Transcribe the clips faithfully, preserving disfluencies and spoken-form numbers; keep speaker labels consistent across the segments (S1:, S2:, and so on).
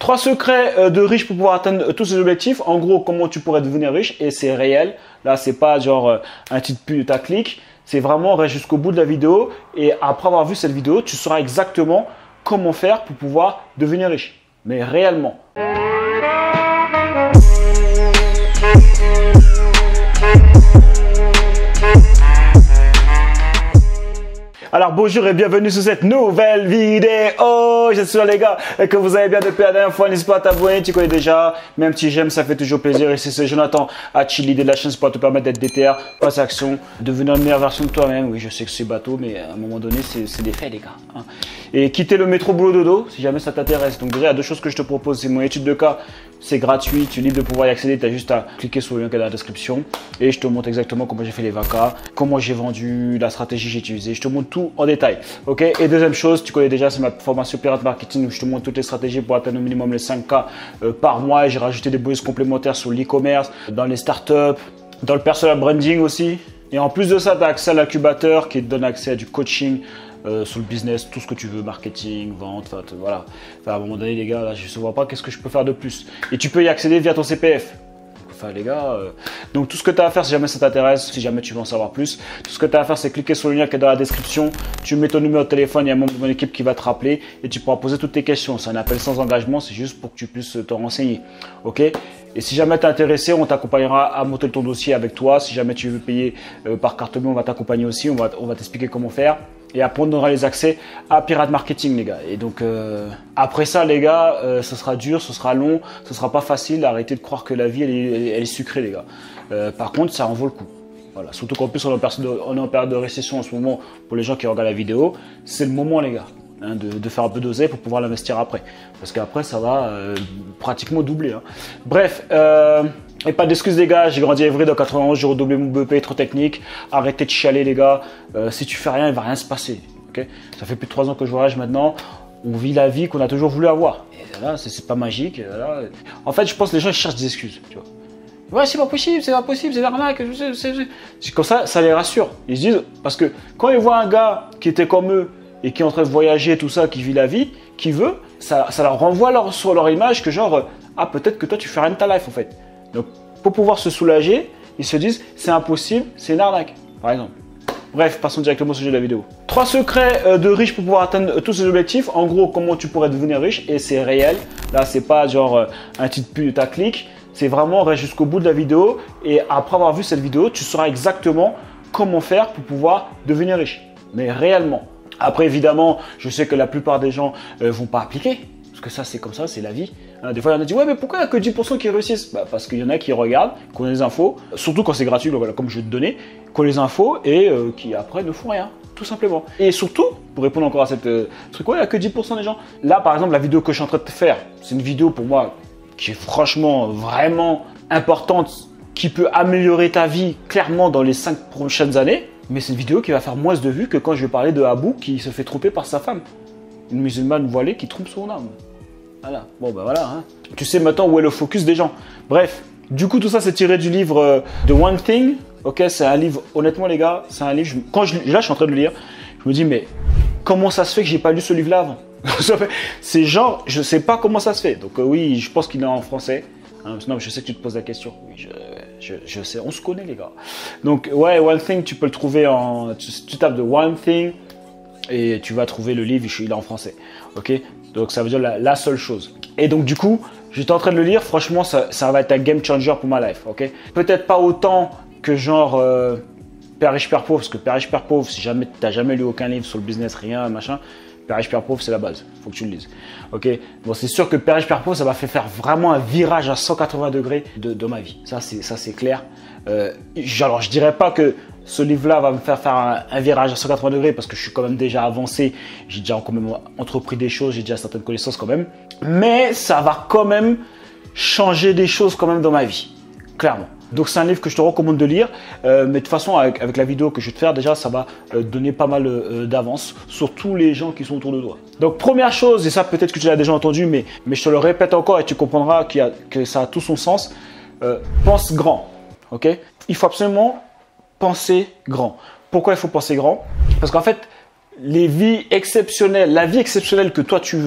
S1: Trois secrets de riches pour pouvoir atteindre tous ses objectifs. En gros, comment tu pourrais devenir riche et c'est réel. Là, c'est pas genre un titre putaclic. C'est vraiment reste jusqu'au bout de la vidéo et après avoir vu cette vidéo, tu sauras exactement comment faire pour pouvoir devenir riche. Mais réellement. Alors bonjour et bienvenue sur cette nouvelle vidéo. J'espère les gars que vous allez bien depuis la dernière fois. N'hésite pas à t'abonner, tu connais déjà. Même petit j'aime, ça fait toujours plaisir. Et c'est Jonathan à Chili de la chaîne pour te permettre d'être déter, passe à action, devenir une meilleure version de toi-même. Oui, je sais que c'est bateau, mais à un moment donné, c'est des faits les gars. Hein. Et quitter le métro boulot dodo si jamais ça t'intéresse. Donc déjà, il y a deux choses que je te propose. C'est mon étude de cas, c'est gratuit, tu es libre de pouvoir y accéder. Tu as juste à cliquer sur le lien qui est dans la description. Et je te montre exactement comment j'ai fait les vacas, comment j'ai vendu, la stratégie que j'ai utilisée. Je te montre tout en détail, ok. Et deuxième chose, tu connais déjà, c'est ma formation Pirate Marketing où je te montre toutes les stratégies pour atteindre au minimum les cinq K euh, par mois. J'ai rajouté des bonus complémentaires sur l'e-commerce, dans les startups, dans le personal branding aussi. Et en plus de ça, tu as accès à l'incubateur qui te donne accès à du coaching euh, sur le business, tout ce que tu veux, marketing, vente, enfin voilà. Enfin, à un moment donné, les gars, là, je ne vois pas qu'est-ce que je peux faire de plus. Et tu peux y accéder via ton C P F. Enfin les gars, euh... donc tout ce que tu as à faire si jamais ça t'intéresse, si jamais tu veux en savoir plus, tout ce que tu as à faire c'est cliquer sur le lien qui est dans la description, tu mets ton numéro de téléphone, il y a un membre de mon équipe qui va te rappeler et tu pourras poser toutes tes questions. C'est un appel sans engagement, c'est juste pour que tu puisses te renseigner, ok. Et si jamais tu es intéressé, on t'accompagnera à monter ton dossier avec toi. Si jamais tu veux payer euh, par carte bleue, on va t'accompagner aussi, on va, on va t'expliquer comment faire. Et après, on aura les accès à Pirate Marketing, les gars. Et donc, euh, après ça, les gars, euh, ce sera dur, ce sera long, ce sera pas facile. Arrêtez de croire que la vie, elle est, elle est, elle est sucrée, les gars. Euh, par contre, ça en vaut le coup. Voilà. Surtout qu'en plus, on est, de, on est en période de récession en ce moment pour les gens qui regardent la vidéo. C'est le moment, les gars, hein, de, de faire un peu d'oseille pour pouvoir l'investir après. Parce qu'après, ça va euh, pratiquement doubler. Hein. Bref, euh, et pas d'excuses les gars, j'ai grandi à Évry dans quatre-vingt-onze, j'ai redoublé mon B E P, trop technique. Arrêtez de chialer les gars, euh, si tu fais rien, il va rien se passer. Okay, ça fait plus de trois ans que je voyage maintenant, on vit la vie qu'on a toujours voulu avoir. Et là, c'est pas magique. Là. En fait, je pense que les gens ils cherchent des excuses. Tu vois. Ouais, c'est pas possible, c'est pas possible, c'est l'arnaque. C'est comme ça, ça les rassure. Ils se disent, parce que quand ils voient un gars qui était comme eux et qui est en train de voyager, tout ça, qui vit la vie, qui veut, ça, ça leur renvoie leur, sur leur image que genre, ah peut-être que toi tu fais rien de ta life en fait. Donc pour pouvoir se soulager, ils se disent c'est impossible, c'est une arnaque, par exemple. Bref, passons directement au sujet de la vidéo. Trois secrets de riches pour pouvoir atteindre tous ses objectifs. En gros, comment tu pourrais devenir riche et c'est réel. Là, c'est pas genre un titre putaclic. C'est vraiment reste jusqu'au bout de la vidéo et après avoir vu cette vidéo, tu sauras exactement comment faire pour pouvoir devenir riche. Mais réellement. Après, évidemment, je sais que la plupart des gens ne euh, vont pas appliquer. Parce que ça, c'est comme ça, c'est la vie. Hein, des fois, il y en a qui disent, ouais, mais pourquoi il n'y a que dix pour cent qui réussissent? Bah, parce qu'il y en a qui regardent, qui ont les infos, surtout quand c'est gratuit, voilà, comme je vais te donner, qui ont les infos et euh, qui après ne font rien, tout simplement. Et surtout, pour répondre encore à cette euh, truc, ouais, il n'y a que dix pour cent des gens. Là, par exemple, la vidéo que je suis en train de te faire, c'est une vidéo pour moi qui est franchement vraiment importante, qui peut améliorer ta vie clairement dans les cinq prochaines années. Mais c'est une vidéo qui va faire moins de vues que quand je vais parler de Abou qui se fait tromper par sa femme. Une musulmane voilée qui trompe son âme. Voilà, bon ben voilà. Hein. Tu sais maintenant où est le focus des gens. Bref, du coup tout ça c'est tiré du livre euh, The One Thing. Ok, c'est un livre, honnêtement les gars, c'est un livre, je, quand je, là je suis en train de le lire, je me dis mais comment ça se fait que j'ai pas lu ce livre-là avant? C'est genre, je sais pas comment ça se fait. Donc euh, oui, je pense qu'il est en français. Hein, non, je sais que tu te poses la question. Oui, je, je, je sais, on se connaît les gars. Donc ouais, One Thing, tu peux le trouver en, tu, tu tapes The One Thing. Et tu vas trouver le livre, il est en français. Ok, donc ça veut dire la, la seule chose. Et donc du coup, j'étais en train de le lire. Franchement, ça, ça va être un game changer pour ma life. Ok, peut-être pas autant que genre euh, Père riche, Père pauvre, parce que Père riche, Père pauvre, si jamais tu n'as jamais lu aucun livre sur le business, rien, machin, Père riche, Père pauvre, c'est la base. Faut que tu le lises. Ok, bon, c'est sûr que Père riche, Père pauvre, ça m'a fait faire vraiment un virage à cent quatre-vingts degrés de, de ma vie. Ça, c'est ça, c'est clair. Euh, alors, je dirais pas que ce livre-là va me faire faire un, un virage à cent quatre-vingts degrés parce que je suis quand même déjà avancé, j'ai déjà quand même entrepris des choses, j'ai déjà certaines connaissances quand même. Mais ça va quand même changer des choses quand même dans ma vie, clairement. Donc c'est un livre que je te recommande de lire, euh, mais de toute façon avec, avec la vidéo que je vais te faire déjà, ça va euh, donner pas mal euh, d'avance sur tous les gens qui sont autour de toi. Donc première chose, et ça peut-être que tu l'as déjà entendu, mais, mais je te le répète encore et tu comprendras qu'il y a, que ça a tout son sens, euh, pense grand, ok? Il faut absolument penser grand. Pourquoi il faut penser grand? Parce qu'en fait, les vies exceptionnelles, la vie exceptionnelle que toi tu veux,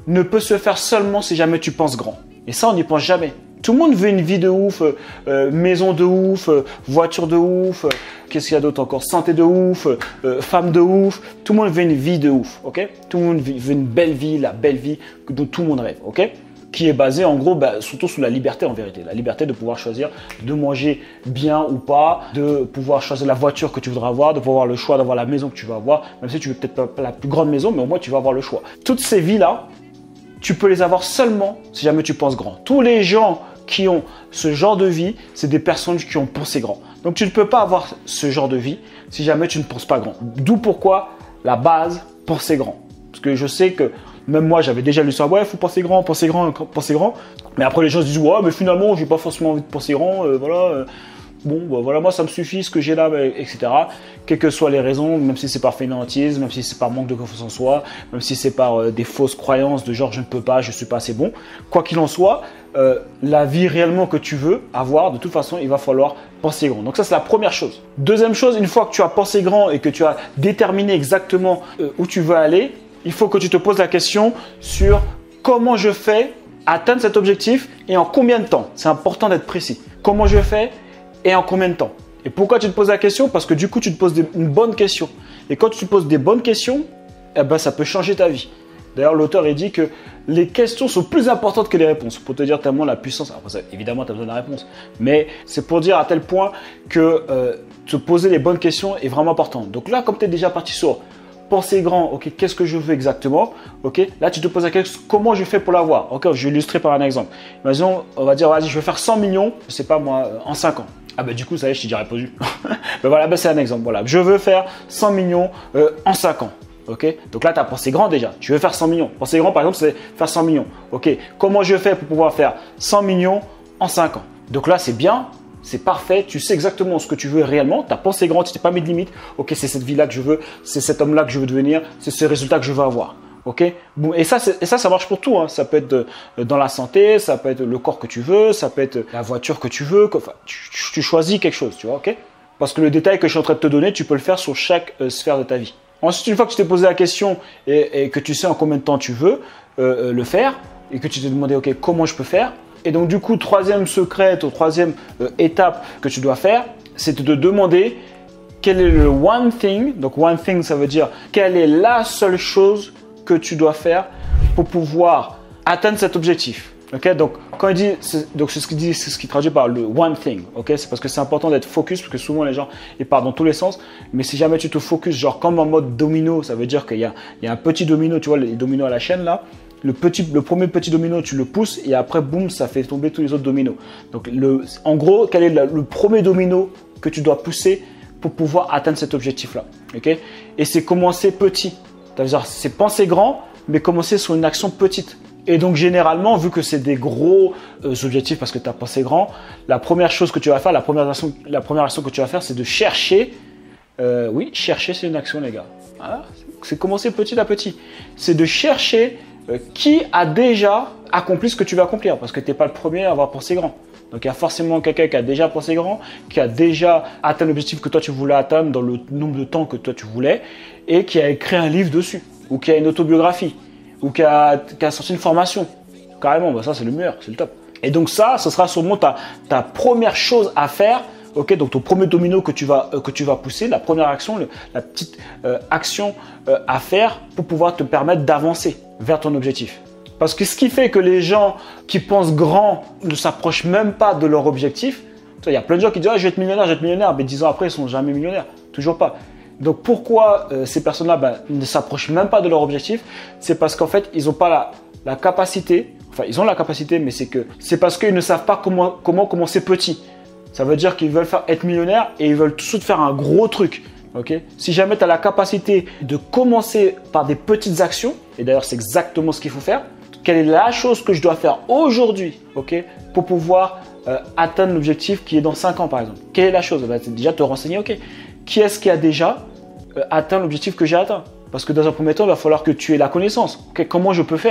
S1: ne peut se faire seulement si jamais tu penses grand. Et ça, on n'y pense jamais. Tout le monde veut une vie de ouf, euh, maison de ouf, euh, voiture de ouf, euh, qu'est-ce qu'il y a d'autre encore, santé de ouf, euh, femme de ouf. Tout le monde veut une vie de ouf, ok? Tout le monde veut une belle vie, la belle vie dont tout le monde rêve, ok? Qui est basée en gros, bah, surtout sur la liberté en vérité. La liberté de pouvoir choisir de manger bien ou pas, de pouvoir choisir la voiture que tu voudras avoir, de pouvoir avoir le choix d'avoir la maison que tu vas avoir, même si tu veux peut-être pas la plus grande maison, mais au moins tu vas avoir le choix. Toutes ces vies-là, tu peux les avoir seulement si jamais tu penses grand. Tous les gens qui ont ce genre de vie, c'est des personnes qui ont pensé grand. Donc tu ne peux pas avoir ce genre de vie si jamais tu ne penses pas grand. D'où pourquoi la base, penser grand. Parce que je sais que même moi, j'avais déjà lu ça, ouais, il faut penser grand, penser grand, penser grand. Mais après, les gens se disent, ouais, mais finalement, j'ai pas forcément envie de penser grand, euh, voilà. Euh, bon, bah, voilà, moi, ça me suffit, ce que j'ai là, et cetera. Quelles que soient les raisons, même si c'est par fainéantisme, même si c'est par manque de confiance en soi, même si c'est par euh, des fausses croyances de genre, je ne peux pas, je suis pas assez bon. Quoi qu'il en soit, euh, la vie réellement que tu veux avoir, de toute façon, il va falloir penser grand. Donc ça, c'est la première chose. Deuxième chose, une fois que tu as pensé grand et que tu as déterminé exactement euh, où tu veux aller, il faut que tu te poses la question sur comment je fais atteindre cet objectif et en combien de temps. C'est important d'être précis. Comment je fais et en combien de temps. Et pourquoi tu te poses la question? Parce que du coup, tu te poses des, une bonne question. Et quand tu te poses des bonnes questions, eh ben, ça peut changer ta vie. D'ailleurs, l'auteur il dit que les questions sont plus importantes que les réponses. Pour te dire tellement la puissance. Après ça, évidemment, tu as besoin de la réponse. Mais c'est pour dire à tel point que euh, te poser les bonnes questions est vraiment important. Donc là, comme tu es déjà parti sur penser grand, ok, qu'est-ce que je veux exactement, ok, là tu te poses la question, comment je fais pour l'avoir, ok, je vais illustrer par un exemple. Imaginons, on va dire, vas-y, je veux faire cent millions, je sais pas moi, en cinq ans. Ah bah du coup, ça y est, je t'ai déjà répondu. Ben voilà, ben c'est un exemple, voilà, je veux faire cent millions euh, en cinq ans. Ok, donc là, tu as pensé grand déjà. Tu veux faire cent millions. Penser grand, par exemple, c'est faire cent millions. Ok, comment je fais pour pouvoir faire cent millions en cinq ans? Donc là, c'est bien. C'est parfait, tu sais exactement ce que tu veux réellement, tu as pensé grand, tu t'es pas mis de limite. Ok, c'est cette vie-là que je veux, c'est cet homme-là que je veux devenir, c'est ce résultat que je veux avoir. Ok, bon, et ça, et ça, ça marche pour tout. Hein. Ça peut être de, dans la santé, ça peut être le corps que tu veux, ça peut être la voiture que tu veux. Enfin, tu, tu choisis quelque chose, tu vois, ok? Parce que le détail que je suis en train de te donner, tu peux le faire sur chaque euh, sphère de ta vie. Ensuite, une fois que tu t'es posé la question et, et que tu sais en combien de temps tu veux euh, le faire et que tu t'es demandé, ok, comment je peux faire? Et donc du coup, troisième secret, ou troisième euh, étape que tu dois faire, c'est de te demander quel est le one thing. Donc one thing, ça veut dire quelle est la seule chose que tu dois faire pour pouvoir atteindre cet objectif. Okay? Donc quand il dit, donc c'est ce qu'il dit, c'est ce qu'il traduit par le one thing. Okay? C'est parce que c'est important d'être focus, parce que souvent les gens ils partent dans tous les sens. Mais si jamais tu te focuses, genre comme en mode domino, ça veut dire qu'il y a, il y a un petit domino, tu vois les dominos à la chaîne là. Le, petit, le premier petit domino, tu le pousses et après, boum, ça fait tomber tous les autres dominos. Donc, le, en gros, quel est le, le premier domino que tu dois pousser pour pouvoir atteindre cet objectif-là, okay? Et c'est commencer petit. C'est-à-dire, c'est penser grand, mais commencer sur une action petite. Et donc, généralement, vu que c'est des gros euh, objectifs parce que tu as pensé grand, la première chose que tu vas faire, la première action, la première action que tu vas faire, c'est de chercher. Euh, oui, chercher, c'est une action, les gars. Voilà. C'est commencer petit à petit. C'est de chercher Euh, qui a déjà accompli ce que tu veux accomplir, parce que tu n'es pas le premier à avoir pensé grand. Donc il y a forcément quelqu'un qui a déjà pensé grand, qui a déjà atteint l'objectif que toi tu voulais atteindre dans le nombre de temps que toi tu voulais, et qui a écrit un livre dessus, ou qui a une autobiographie, ou qui a, qui a sorti une formation. Carrément, bah ça c'est le meilleur, c'est le top. Et donc ça, ce sera sûrement ta, ta première chose à faire. Ok, donc ton premier domino que tu vas, euh, que tu vas pousser, la première action, le, la petite euh, action euh, à faire pour pouvoir te permettre d'avancer vers ton objectif. Parce que ce qui fait que les gens qui pensent grand ne s'approchent même pas de leur objectif. Il y a plein de gens qui disent ah, je vais être millionnaire, je vais être millionnaire, mais dix ans après, ils ne sont jamais millionnaires. Toujours pas. Donc pourquoi euh, ces personnes-là ben, ne s'approchent même pas de leur objectif? C'est parce qu'en fait, ils n'ont pas la, la capacité, enfin ils ont la capacité, mais c'est que c'est parce qu'ils ne savent pas comment, comment commencer petit. Ça veut dire qu'ils veulent faire être millionnaire et ils veulent tout de suite faire un gros truc. Okay? Si jamais tu as la capacité de commencer par des petites actions, et d'ailleurs c'est exactement ce qu'il faut faire, quelle est la chose que je dois faire aujourd'hui, okay, pour pouvoir euh, atteindre l'objectif qui est dans cinq ans par exemple? Quelle est la chose? Bah, déjà te renseigner, ok, qui est-ce qui a déjà euh, atteint l'objectif que j'ai atteint? Parce que dans un premier temps, il va falloir que tu aies la connaissance. Okay, comment je peux faire?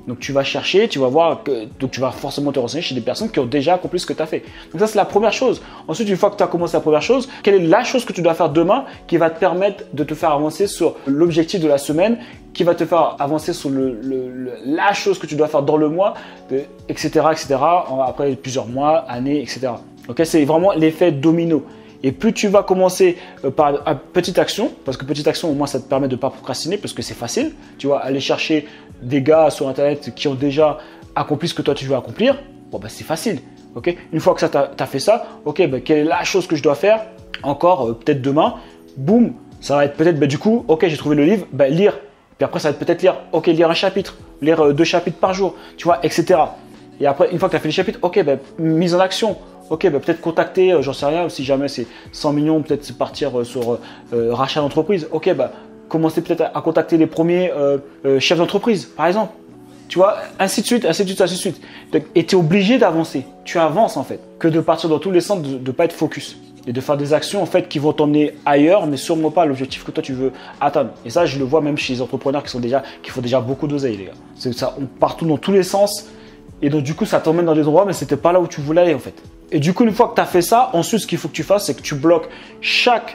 S1: Donc tu vas chercher, tu vas voir, que, donc tu vas forcément te renseigner chez des personnes qui ont déjà accompli ce que tu as fait. Donc ça c'est la première chose. Ensuite, une fois que tu as commencé la première chose, quelle est la chose que tu dois faire demain qui va te permettre de te faire avancer sur l'objectif de la semaine, qui va te faire avancer sur le, le, le, la chose que tu dois faire dans le mois, et cetera, et cetera. Après plusieurs mois, années, et cetera. Okay, c'est vraiment l'effet domino. Et plus tu vas commencer euh, par une petite action, parce que petite action, au moins, ça te permet de ne pas procrastiner, parce que c'est facile. Tu vois, aller chercher des gars sur Internet qui ont déjà accompli ce que toi, tu veux accomplir, bon, bah, c'est facile. Okay, une fois que tu as fait ça, ok, bah, quelle est la chose que je dois faire encore, euh, peut-être demain, boum, ça va être peut-être, bah, du coup, ok, j'ai trouvé le livre, bah, lire. Puis après, ça va être peut-être lire, ok, lire un chapitre, lire euh, deux chapitres par jour, tu vois, et cetera. Et après, une fois que tu as fait les chapitres, ok, bah, mise en action. Ok, bah peut-être contacter, euh, j'en sais rien, si jamais c'est cent millions, peut-être partir euh, sur euh, euh, rachat d'entreprise. Ok, bah commencer peut-être à, à contacter les premiers euh, euh, chefs d'entreprise, par exemple. Tu vois, ainsi de suite, ainsi de suite, ainsi de suite. Et tu es obligé d'avancer. Tu avances en fait, que de partir dans tous les sens, de ne pas être focus. Et de faire des actions en fait qui vont t'emmener ailleurs, mais sûrement pas à l'objectif que toi tu veux atteindre. Et ça, je le vois même chez les entrepreneurs qui, sont déjà, qui font déjà beaucoup d'oseille, les gars. C'est ça, on partout dans tous les sens. Et donc du coup, ça t'emmène dans des endroits, mais c'était pas là où tu voulais aller en fait. Et du coup, une fois que tu as fait ça, ensuite, ce qu'il faut que tu fasses, c'est que tu bloques chaque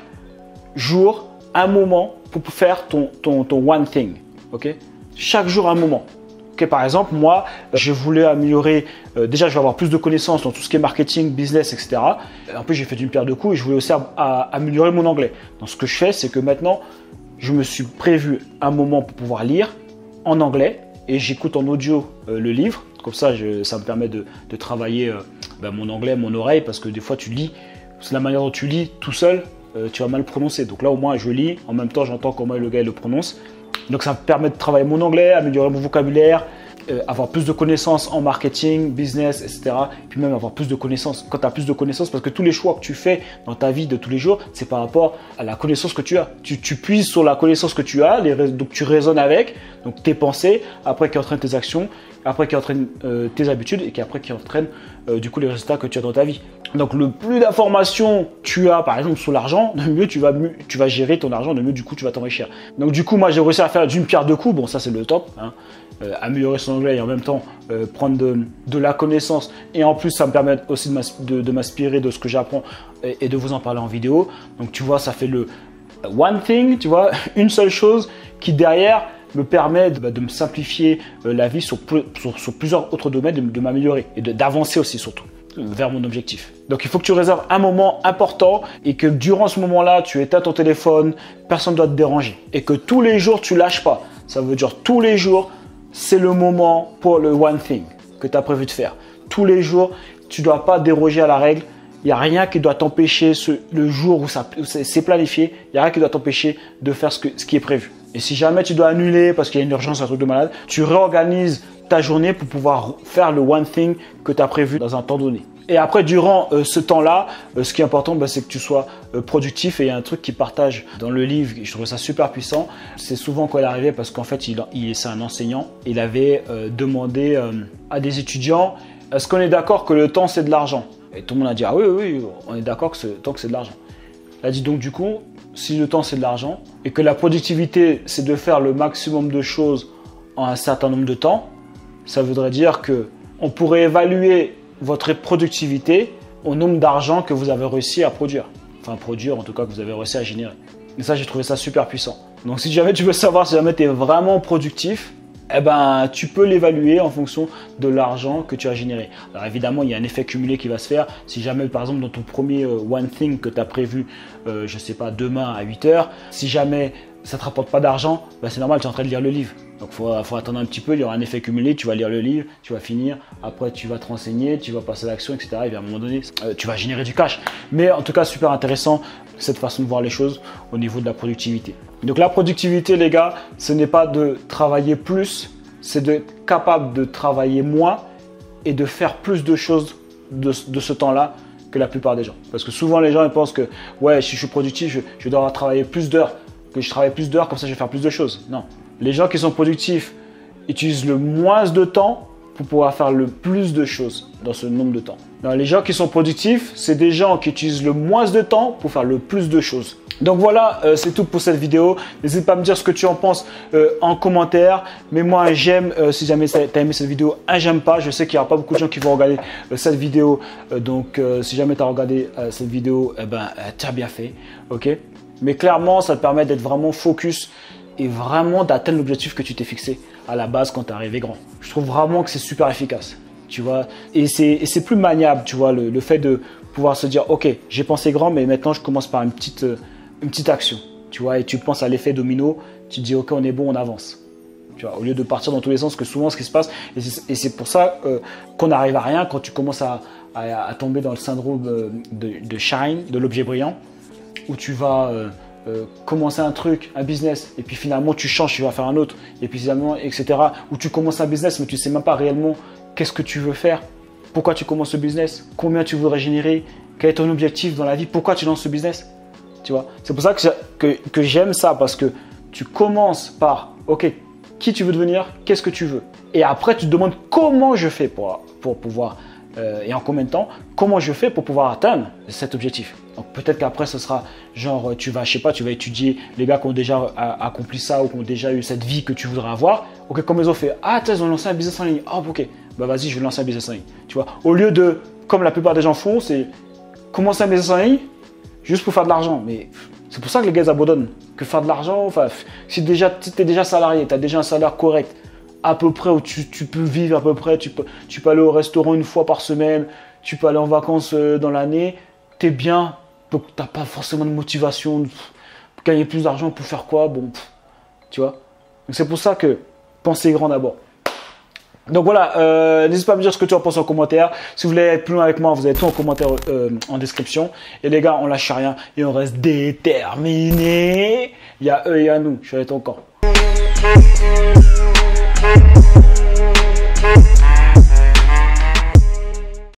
S1: jour un moment pour faire ton, ton, ton one thing. Okay, chaque jour un moment. Okay, par exemple, moi, je voulais améliorer, euh, déjà, je vais avoir plus de connaissances dans tout ce qui est marketing, business, et cetera. En plus, j'ai fait d'une pierre deux coups et je voulais aussi à, à améliorer mon anglais. Donc, ce que je fais, c'est que maintenant, je me suis prévu un moment pour pouvoir lire en anglais et j'écoute en audio euh, le livre. Comme ça, je, ça me permet de, de travailler euh, ben, mon anglais, mon oreille, parce que des fois, tu lis, c'est la manière dont tu lis tout seul, euh, tu vas mal prononcer. Donc là, au moins, je lis, en même temps, j'entends comment le gars le prononce. Donc ça me permet de travailler mon anglais, améliorer mon vocabulaire, euh, avoir plus de connaissances en marketing, business, et cetera. Puis même avoir plus de connaissances. Quand tu as plus de connaissances, parce que tous les choix que tu fais dans ta vie de tous les jours, c'est par rapport à la connaissance que tu as. Tu, tu puises sur la connaissance que tu as, les, donc tu raisonnes avec, donc tes pensées, après qui entraînent tes actions, après qui entraîne euh, tes habitudes et qui après qui entraîne euh, du coup les résultats que tu as dans ta vie. Donc le plus d'informations tu as par exemple sur l'argent, le mieux tu vas, mieux, tu vas gérer ton argent, le mieux du coup tu vas t'enrichir. Donc du coup moi j'ai réussi à faire d'une pierre deux coups, bon ça c'est le top, hein. euh, améliorer son anglais et en même temps euh, prendre de, de la connaissance et en plus ça me permet aussi de m'inspirer de, de ce que j'apprends et, et de vous en parler en vidéo. Donc tu vois ça fait le one thing, tu vois, une seule chose qui derrière me permet de, de me simplifier euh, la vie sur, sur, sur plusieurs autres domaines, de, de m'améliorer et d'avancer aussi surtout vers mon objectif. Donc il faut que tu réserves un moment important et que durant ce moment-là, tu éteins ton téléphone, personne ne doit te déranger et que tous les jours, tu lâches pas. Ça veut dire tous les jours, c'est le moment pour le one thing que tu as prévu de faire. Tous les jours, tu ne dois pas déroger à la règle. Il n'y a rien qui doit t'empêcher, le jour où, où c'est planifié, il n'y a rien qui doit t'empêcher de faire ce, que, ce qui est prévu. Et si jamais tu dois annuler parce qu'il y a une urgence, un truc de malade, tu réorganises ta journée pour pouvoir faire le one thing que tu as prévu dans un temps donné. Et après, durant euh, ce temps-là, euh, ce qui est important, bah, c'est que tu sois euh, productif. Et il y a un truc qu'il partage dans le livre, je trouve ça super puissant. C'est souvent quand il arrivait, parce qu'en fait, il, il, c'est un enseignant. Il avait euh, demandé euh, à des étudiants, est-ce qu'on est d'accord que le temps, c'est de l'argent? Et tout le monde a dit, ah oui, oui, oui on est d'accord que le temps, c'est de l'argent. Il a dit donc, du coup, si le temps, c'est de l'argent et que la productivité, c'est de faire le maximum de choses en un certain nombre de temps, ça voudrait dire qu'on pourrait évaluer votre productivité au nombre d'argent que vous avez réussi à produire. Enfin, produire, en tout cas, que vous avez réussi à générer. Et ça, j'ai trouvé ça super puissant. Donc, si jamais tu veux savoir si jamais tu es vraiment productif, eh ben, tu peux l'évaluer en fonction de l'argent que tu as généré. Alors évidemment, il y a un effet cumulé qui va se faire. Si jamais, par exemple, dans ton premier euh, one thing que tu as prévu, euh, je ne sais pas, demain à huit heures, si jamais ça ne te rapporte pas d'argent, ben, c'est normal, tu es en train de lire le livre. Donc il faut, faut attendre un petit peu, il y aura un effet cumulé, tu vas lire le livre, tu vas finir, après tu vas te renseigner, tu vas passer à l'action, et cetera. Et à un moment donné, euh, tu vas générer du cash. Mais en tout cas, super intéressant cette façon de voir les choses au niveau de la productivité. Donc la productivité, les gars, ce n'est pas de travailler plus, c'est d'être capable de travailler moins et de faire plus de choses de, de ce temps-là que la plupart des gens. Parce que souvent, les gens ils pensent que ouais, si je suis productif, je, je dois travailler plus d'heures, que je travaille plus d'heures, comme ça je vais faire plus de choses. Non. Les gens qui sont productifs utilisent le moins de temps pour pouvoir faire le plus de choses dans ce nombre de temps. Non, les gens qui sont productifs, c'est des gens qui utilisent le moins de temps pour faire le plus de choses. Donc voilà, euh, c'est tout pour cette vidéo. N'hésite pas à me dire ce que tu en penses euh, en commentaire. Mets-moi un j'aime euh, si jamais tu as aimé cette vidéo, un j'aime pas. Je sais qu'il n'y aura pas beaucoup de gens qui vont regarder euh, cette vidéo. Euh, donc euh, si jamais tu as regardé euh, cette vidéo, eh ben, euh, tu as bien fait. Ok. Mais clairement, ça te permet d'être vraiment focus et vraiment d'atteindre l'objectif que tu t'es fixé à la base quand tu es arrivé grand. Je trouve vraiment que c'est super efficace. Tu vois, et c'est plus maniable, tu vois, le, le fait de pouvoir se dire, ok, j'ai pensé grand, mais maintenant je commence par une petite... Euh, une petite action, tu vois, et tu penses à l'effet domino, tu te dis ok, on est bon, on avance, tu vois, au lieu de partir dans tous les sens, que souvent ce qui se passe, et c'est pour ça euh, qu'on n'arrive à rien quand tu commences à, à, à tomber dans le syndrome de, de shine, de l'objet brillant, où tu vas euh, euh, commencer un truc, un business, et puis finalement tu changes, tu vas faire un autre, et puis finalement, et cetera, où tu commences un business, mais tu ne sais même pas réellement qu'est-ce que tu veux faire, pourquoi tu commences ce business, combien tu voudrais générer, quel est ton objectif dans la vie, pourquoi tu lances ce business. Tu vois, c'est pour ça que, que, que j'aime ça, parce que tu commences par, ok, qui tu veux devenir, qu'est-ce que tu veux. Et après, tu te demandes comment je fais pour, pour pouvoir, euh, et en combien de temps, comment je fais pour pouvoir atteindre cet objectif. Donc peut-être qu'après, ce sera genre, tu vas, je sais pas, tu vas étudier les gars qui ont déjà a, accompli ça ou qui ont déjà eu cette vie que tu voudrais avoir. Ok, comment ils ont fait? Ah, ils ont lancé un business en ligne. Ah, ok, bah vas-y, je vais lancer un business en ligne. Tu vois, au lieu de, comme la plupart des gens font, c'est commencer un business en ligne, juste pour faire de l'argent. Mais c'est pour ça que les gars abandonnent. Que faire de l'argent, enfin, si déjà, tu es déjà salarié, tu as déjà un salaire correct, à peu près, où tu, tu peux vivre à peu près, tu peux, tu peux aller au restaurant une fois par semaine, tu peux aller en vacances dans l'année, tu es bien, donc tu n'as pas forcément de motivation pour gagner plus d'argent, pour faire quoi, bon, pff, tu vois. Donc c'est pour ça que pensez grand d'abord. Donc voilà, euh, n'hésite pas à me dire ce que tu en penses en commentaire. Si vous voulez être plus loin avec moi, vous avez tout en commentaire euh, en description. Et les gars, on lâche rien et on reste déterminés. Il y a eux et il y a nous. Je suis avec ton camp.